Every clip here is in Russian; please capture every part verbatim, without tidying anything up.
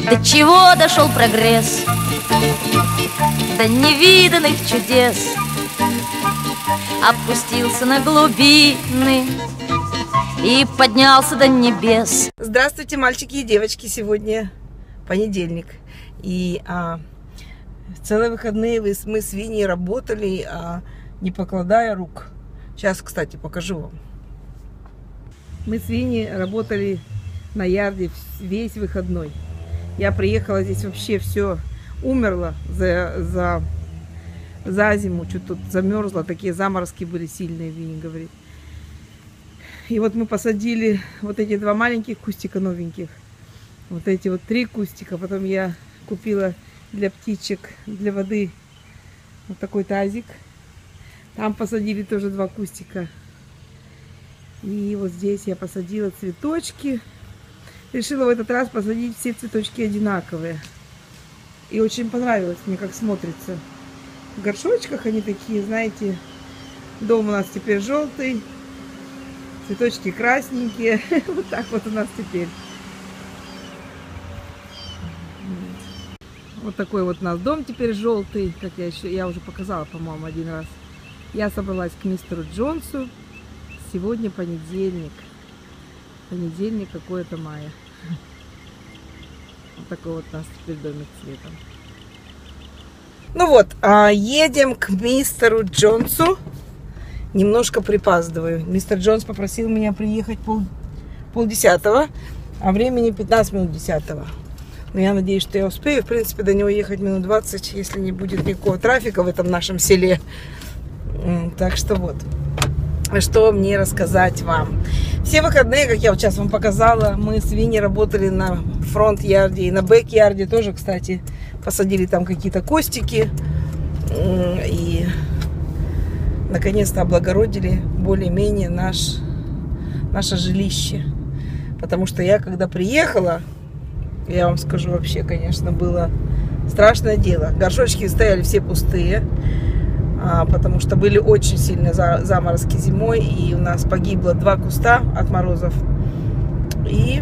До чего дошел прогресс, до невиданных чудес, опустился на глубины и поднялся до небес. Здравствуйте, мальчики и девочки! Сегодня понедельник. И а, целые выходные мы с Виней работали, а, не покладая рук. Сейчас, кстати, покажу вам. Мы с Виней работали на ярде весь выходной. Я приехала, здесь вообще все умерло за, за, за зиму. Что тут замерзло, такие заморозки были сильные, Виня говорит. И вот мы посадили вот эти два маленьких кустика новеньких. Вот эти вот три кустика. Потом я купила для птичек, для воды вот такой тазик. Там посадили тоже два кустика. И вот здесь я посадила цветочки. Решила в этот раз посадить все цветочки одинаковые. И очень понравилось мне, как смотрится. В горшочках они такие, знаете, дом у нас теперь желтый. Цветочки красненькие. Вот так вот у нас теперь. Вот такой вот у нас дом теперь желтый. Как я еще, я уже показала, по-моему, один раз. Я собралась к мистеру Джонсу. Сегодня понедельник. Понедельник какое-то мая. Вот такой вот у нас теперь домик цветом. Ну вот, едем к мистеру Джонсу. Немножко припаздываю. Мистер Джонс попросил меня приехать пол, полдесятого, а времени пятнадцать минут десятого. Но я надеюсь, что я успею. В принципе, до него ехать минут двадцать, если не будет никакого трафика в этом нашем селе. Так что вот. Что мне рассказать вам. Все выходные, как я вот сейчас вам показала, мы с Виней работали на фронт-ярде и на бэк-ярде тоже, кстати, посадили там какие-то кустики и наконец-то облагородили более-менее наш, наше жилище. Потому что я, когда приехала, я вам скажу, вообще, конечно, было страшное дело. Горшочки стояли все пустые. Потому что были очень сильные заморозки зимой, и у нас погибло два куста от морозов. И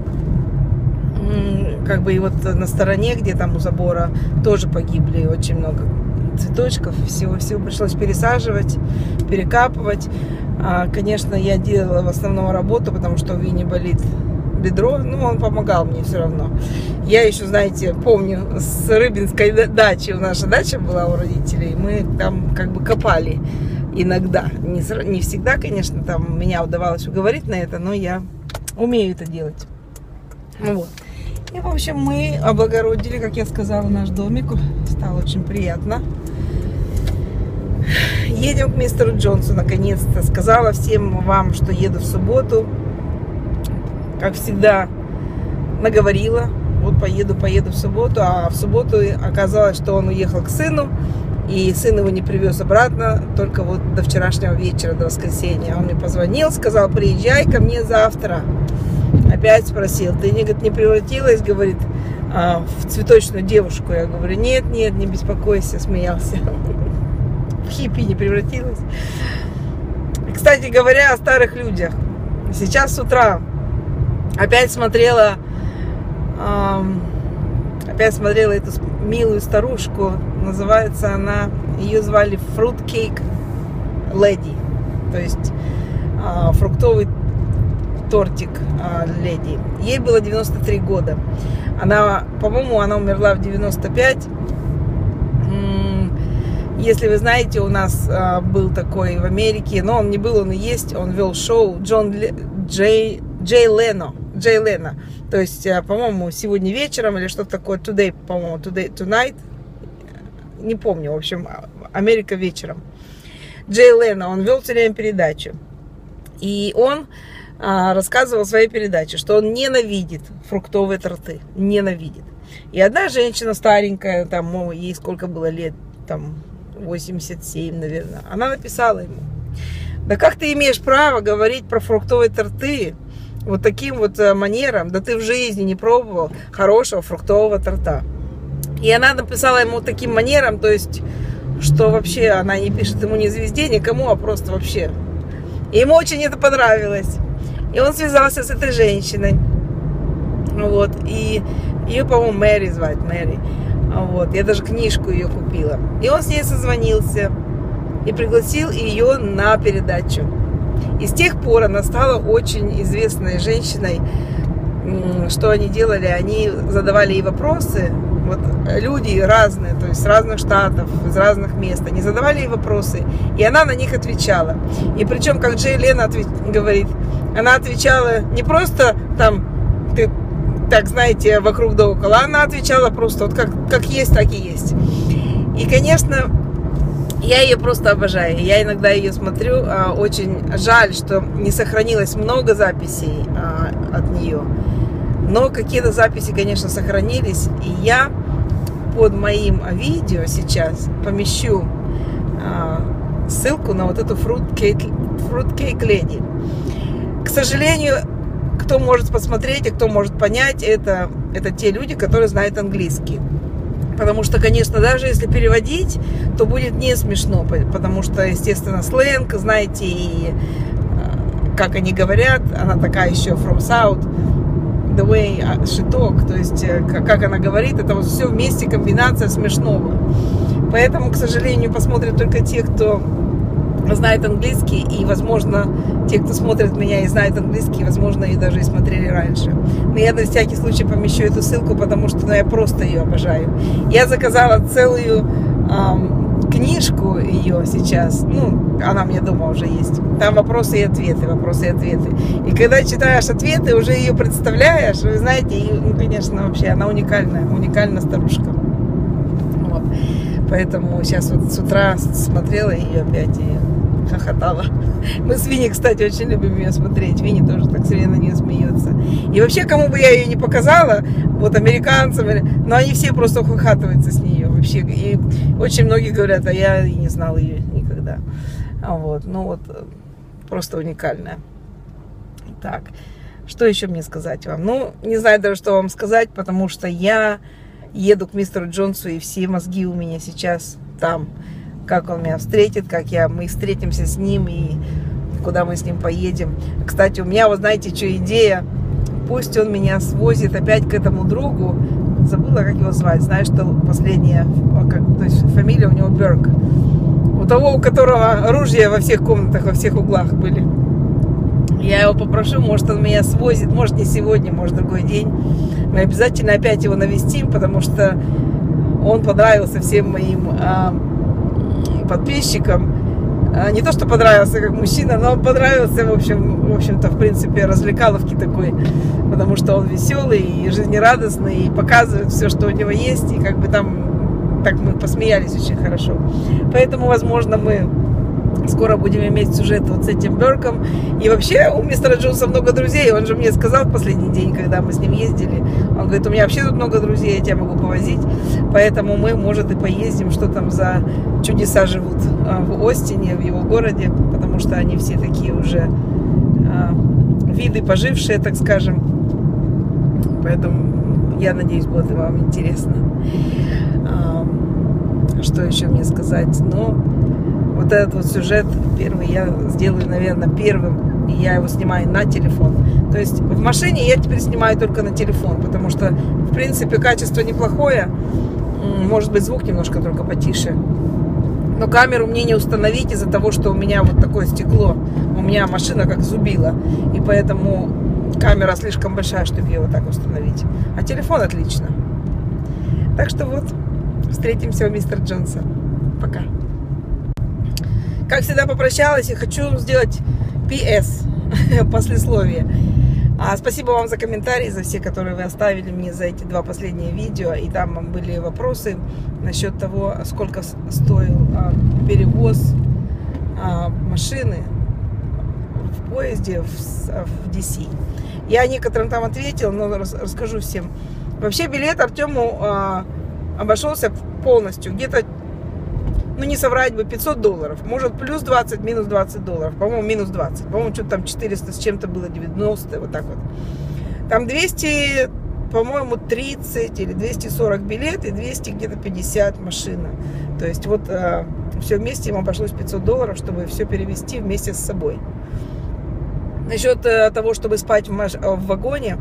как бы и вот на стороне, где там у забора, тоже погибли очень много цветочков. Всего, всего пришлось пересаживать, перекапывать. Конечно, я делала в основном работу, потому что у Вини болит бедро, ну, он помогал мне все равно. Я еще, знаете, помню, с Рыбинской дачи, у наша дача была у родителей, мы там как бы копали иногда. Не, не всегда, конечно, там меня удавалось уговорить на это, но я умею это делать. Вот. И, в общем, мы облагородили, как я сказала, наш домик. Стало очень приятно. Едем к мистеру Джонсу, наконец-то. Сказала всем вам, что еду в субботу. Как всегда, наговорила, вот поеду, поеду в субботу, а в субботу оказалось, что он уехал к сыну, и сын его не привез обратно, только вот до вчерашнего вечера, до воскресенья. Он мне позвонил, сказал, приезжай ко мне завтра. Опять спросил, ты не, говорит, не превратилась, говорит, в цветочную девушку? Я говорю, нет, нет, не беспокойся, смеялся. В хиппи не превратилась. Кстати говоря, о старых людях. Сейчас с утра Опять смотрела, эм, опять смотрела эту милую старушку. Называется она, ее звали Fruitcake Lady, то есть э, фруктовый тортик э, леди. Ей было девяносто три года. Она, по-моему, она умерла в девяносто пять. Если вы знаете, у нас э, был такой в Америке, но он не был, он и есть, он вел шоу Джон Ле, Джей, Джей Лено. Джей Лено. То есть, по-моему, сегодня вечером или что-то такое, today, по-моему, today, tonight, не помню, в общем, Америка вечером. Джей Лено, он вел все время передачу. И он а, рассказывал в своей передаче, что он ненавидит фруктовые торты. Ненавидит. И одна женщина старенькая, там, ей сколько было лет, там, восемьдесят семь, наверное, она написала ему: да как ты имеешь право говорить про фруктовые торты вот таким вот манером, да ты в жизни не пробовал хорошего фруктового торта. И она написала ему таким манером, то есть, что вообще она не пишет ему ни звезде, никому, а просто вообще. И ему очень это понравилось. И он связался с этой женщиной. Вот. И Ее, по-моему, Мэри звать, Мэри. Вот, я даже книжку ее купила. И он с ней созвонился и пригласил ее на передачу. И с тех пор она стала очень известной женщиной. Что они делали? Они задавали ей вопросы. Вот люди разные, то есть с разных штатов, из разных мест. Они задавали ей вопросы, и она на них отвечала. И причем, как Джей Лена ответ... говорит, она отвечала не просто там, ты, так знаете, вокруг да около, она отвечала просто вот как, как есть, так и есть. И, конечно, я ее просто обожаю. Я иногда ее смотрю. Очень жаль, что не сохранилось много записей от нее. Но какие-то записи, конечно, сохранились. И я под моим видео сейчас помещу ссылку на вот эту Fruitcake, Fruitcake Lady. К сожалению, кто может посмотреть и кто может понять, это, это те люди, которые знают английский. Потому что, конечно, даже если переводить, то будет не смешно, потому что, естественно, сленг, знаете, и как они говорят, она такая еще from South, the way she talk, то есть как она говорит, это вот все вместе комбинация смешного. Поэтому, к сожалению, посмотрят только те, кто знает английский, и, возможно, те, кто смотрит меня и знает английский, возможно, и даже и смотрели раньше. Но я на всякий случай помещу эту ссылку, потому что ну, я просто ее обожаю. Я заказала целую эм, книжку ее сейчас, ну, она у меня дома уже есть. Там вопросы и ответы, вопросы и ответы. И когда читаешь ответы, уже ее представляешь, вы знаете, и, ну, конечно, вообще она уникальная, уникальная старушка. Вот. Поэтому сейчас вот с утра смотрела ее опять и хохотала. Мы с Винни, кстати, очень любим ее смотреть. Винни тоже так все время на нее смеется. И вообще, кому бы я ее не показала, вот американцам, но они все просто ухахатываются с нее вообще. И очень многие говорят, а я и не знала ее никогда. Вот, ну вот, просто уникальная. Так, что еще мне сказать вам? Ну, не знаю даже, что вам сказать, потому что я еду к мистеру Джонсу, и все мозги у меня сейчас там. Как он меня встретит, как я, мы встретимся с ним, и куда мы с ним поедем. Кстати, у меня, вот знаете, что идея? Пусть он меня свозит опять к этому другу. Забыла, как его звать. Знаешь, что последняя, как, то есть фамилия у него Берг. У того, у которого ружья во всех комнатах, во всех углах были. Я его попрошу, может, он меня свозит, может, не сегодня, может, другой день. Мы обязательно опять его навестим, потому что он понравился всем моим а, подписчикам. А, не то, что понравился как мужчина, но он понравился, в общем, в общем-то, в принципе, развлекаловки такой, потому что он веселый и жизнерадостный, и показывает все, что у него есть, и как бы там, так мы посмеялись очень хорошо. Поэтому, возможно, мы скоро будем иметь сюжет вот с этим Берком. И вообще у мистера Джонса много друзей. Он же мне сказал в последний день, когда мы с ним ездили, он говорит, у меня вообще тут много друзей, я тебя могу повозить. Поэтому мы, может, и поездим, что там за чудеса живут в Остине, в его городе, потому что они все такие уже а, виды пожившие, так скажем. Поэтому я надеюсь, будет вам интересно. А, что еще мне сказать? Ну, вот этот вот сюжет первый я сделаю, наверное, первым. И я его снимаю на телефон. То есть в машине я теперь снимаю только на телефон, потому что, в принципе, качество неплохое. Может быть, звук немножко только потише. Но камеру мне не установить из-за того, что у меня вот такое стекло. У меня машина как зубила. И поэтому камера слишком большая, чтобы ее вот так установить. А телефон отлично. Так что вот, встретимся у мистера Джонса. Пока. Как всегда, попрощалась и хочу сделать пи эс, послесловие. А, спасибо вам за комментарии, за все, которые вы оставили мне за эти два последние видео. И там были вопросы насчет того, сколько стоил а, перевоз а, машины в поезде в, в ди си. Я некоторым там ответила, но рас, расскажу всем. Вообще билет Артему а, обошелся полностью, где-то, ну не соврать бы, пятьсот долларов. Может плюс двадцать, минус двадцать долларов. По-моему, минус двадцать. По-моему, что-то там четыреста с чем-то было, девяносто, вот так вот. Там двести, по-моему, тридцать или двести сорок билет и двести где-то пятьдесят машина. То есть вот э, все вместе ему обошлось пятьсот долларов, чтобы все перевезти вместе с собой. Насчет э, того, чтобы спать в, маш... в вагоне,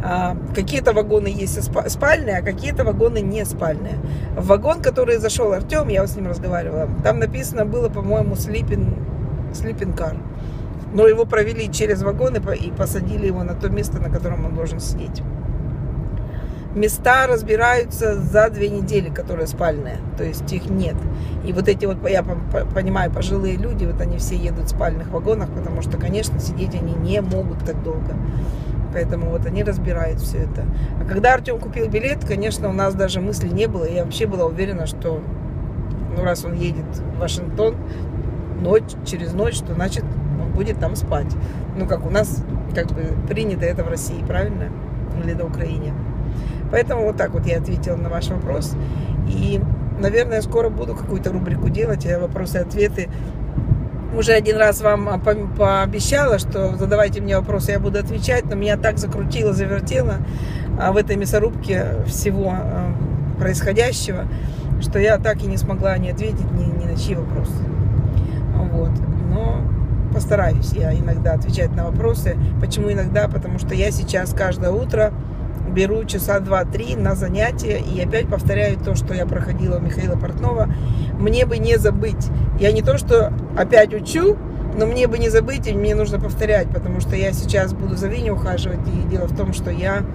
А, какие-то вагоны есть спальные, а какие-то вагоны не спальные. В вагон, который зашел Артем, я вот с ним разговаривала, там написано было, по-моему, sleeping, sleeping car. Но его провели через вагон и посадили его на то место, на котором он должен сидеть. Места разбираются за две недели, которые спальные, то есть их нет. И вот эти вот, я понимаю, пожилые люди, вот они все едут в спальных вагонах, потому что, конечно, сидеть они не могут так долго. Поэтому вот они разбирают все это. А когда Артем купил билет, конечно, у нас даже мысли не было. Я вообще была уверена, что, ну, раз он едет в Вашингтон ночь, через ночь, то значит он будет там спать. Ну, как у нас, как бы, принято это в России, правильно? Или на Украине. Поэтому вот так вот я ответила на ваш вопрос. И, наверное, скоро буду какую-то рубрику делать, вопросы и ответы. Уже один раз вам пообещала, что задавайте мне вопросы, я буду отвечать, но меня так закрутило, завертело в этой мясорубке всего происходящего, что я так и не смогла не ответить ни, ни на чьи вопросы. Вот. Но постараюсь я иногда отвечать на вопросы. Почему иногда? Потому что я сейчас каждое утро беру часа два-три на занятия и опять повторяю то, что я проходила у Михаила Портнова. Мне бы не забыть. Я не то, что опять учу, но мне бы не забыть, и мне нужно повторять, потому что я сейчас буду за Виней ухаживать. И дело в том, что я,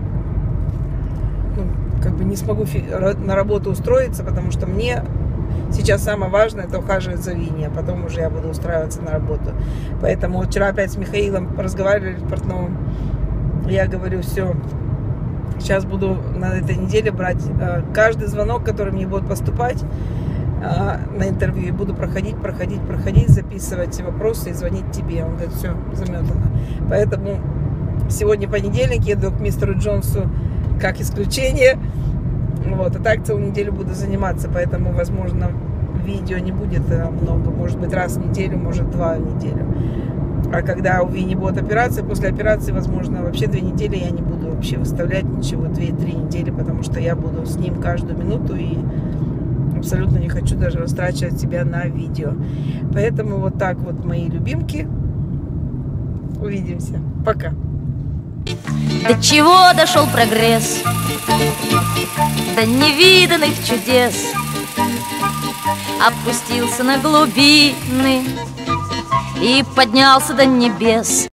ну, как бы не смогу на работу устроиться, потому что мне сейчас самое важное — это ухаживать за Виней, а потом уже я буду устраиваться на работу. Поэтому вот вчера опять с Михаилом разговаривали, с Портновым. Я говорю, все, сейчас буду на этой неделе брать э, каждый звонок, который мне будет поступать э, на интервью, и буду проходить, проходить, проходить, записывать вопросы и звонить тебе. Он говорит, все, заметано. Поэтому сегодня понедельник, еду к мистеру Джонсу как исключение. Вот, а так целую неделю буду заниматься, поэтому, возможно, видео не будет много, может быть, раз в неделю, может, два в неделю. А когда у Вини будет операция, после операции, возможно, вообще две недели я не буду вообще выставлять ничего, две-три недели, потому что я буду с ним каждую минуту и абсолютно не хочу даже растрачивать себя на видео. Поэтому вот так вот, мои любимки. Увидимся. Пока. До чего дошел прогресс? До невиданных чудес. Опустился на глубины и поднялся до небес.